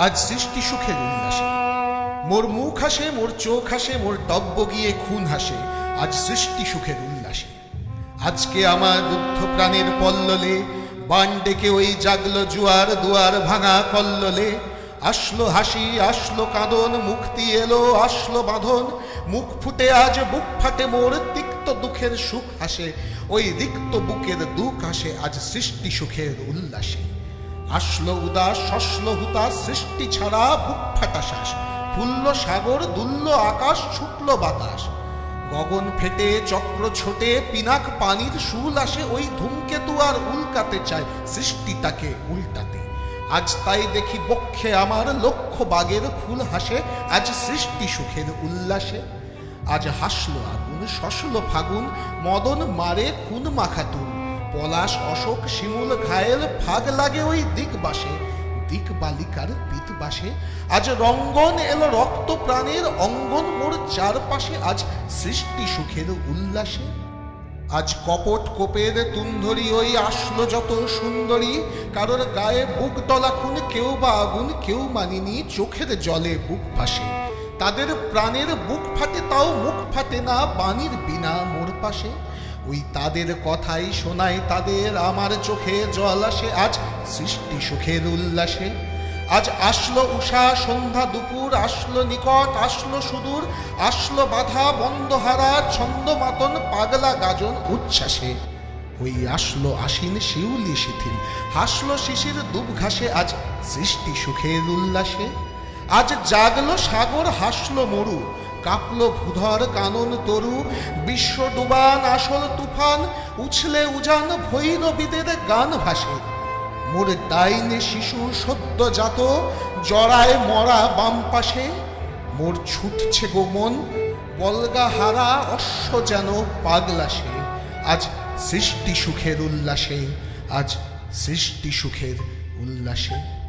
আজ সৃষ্টি সুখের উল্লাসে। মোর মুখ হাসে, মোর চোখ হাসে, মোর টব্য গিয়ে খুন হাসে আজ সৃষ্টি সুখের উল্লাসে। আজকে আমার রুদ্ধ প্রাণের পল্ললে বান ডেকে ওই জাগলো জুয়ার দুয়ার ভাঙা কল্লোলে। আসলো হাসি, আসলো কাঁদন, মুক্তি এলো, আসলো বাঁধন। মুখ ফুটে আজ বুক ফাটে মোর, তিক্ত দুঃখের সুখ হাসে, ওই রিক্ত বুকের দুঃখ হাসে আজ সৃষ্টি সুখের উল্লাসে। আসলো উদাস, শসলো হুতাশ, সৃষ্টি ছাড়া বুক ফাটা শ্বাস। ফুলল সাগর, দুলল আকাশ, ছুটল বাতাস। গগন ফেটে, চক্র ছোটে, পিনাক পানির শুল আসে, ওই ধূমকেতু আর উল্কাতে চায় সৃষ্টি তাকে উল্টাতে। আজ তাই দেখি বক্ষে আমার লক্ষ বাগের ফুল হাসে আজ সৃষ্টি সুখের উল্লাসে। আজ হাসলো আগুন, শসলো ফাগুন, মদন মারে খুন মাখাতুন। পলাশ, অশোক, শিমুল, ঘায়েল ফাগ লাগে ওই দিকবাসে, দিক বালিকার পিতবাসে। আজ রঙ্গন এলো রক্ত প্রাণের অঙ্গন মোর চারপাশে আজ সৃষ্টি সুখের উল্লাসে। আজ কপট কোপের তুন্ধরি ওই আসলো যত সুন্দরী, কারোর গায়ে বুক তলা খুন, কেউ বা আগুন কেউ মানিনি, চোখের জলে বুক ভাসে। তাদের প্রাণের বুক ফাটে তাও মুখ ফাটে না বাণীর বিনা মোর পাশে। ওই তাদের কথাই শোনায় তাদের, আমার চোখে জল আসে আজ সৃষ্টি সুখের উল্লাসে। আজ আসলো উষা, সন্ধ্যা, দুপুর, আসলো নিকট, আসলো সুদূর, আসলো বাধা বন্ধহারা ছন্দ মাতন পাগলা গাজন উচ্ছ্বাসে। ওই আসলো আশ্বিন শিউলি শিথিল, হাসলো শিশির দুব ঘাসে আজ সৃষ্টি সুখের উল্লাসে। আজ জাগলো সাগর, হাসলো মরু, কাঁপলো ভূধর কানন তরু। বিশ্ব ডুবান আসল তুফান, উছলে উজান ভৈরবীদের গান ভাসে। মোর ডাইনে শিশু সদ্যজাত, জড়ায় মরা বাম পাশে। মোর ছুটছে গোমন বলগা হারা অশ্ব যেন পাগলাসে আজ সৃষ্টি সুখের উল্লাসে, আজ সৃষ্টি সুখের উল্লাসে।